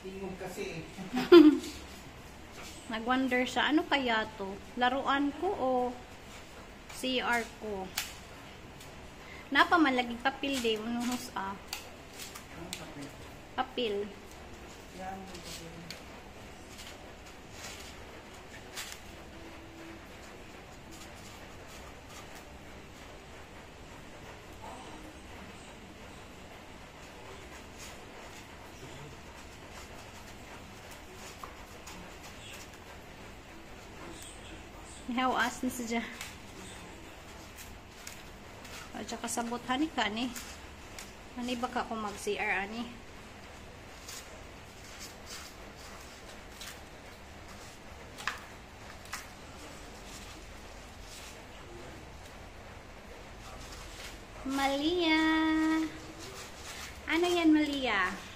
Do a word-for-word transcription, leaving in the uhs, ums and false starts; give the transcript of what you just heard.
Tingog kasi. Nag-wonder siya, ano kaya to? Laruan ko o C R ko? Napamalaging papel din. Unuhos ah. Papel. Yan. How as ni siya. At saka sabot hani ka ni. Hani baka ko mag-C R ani. Malia. Ano yan, Malia?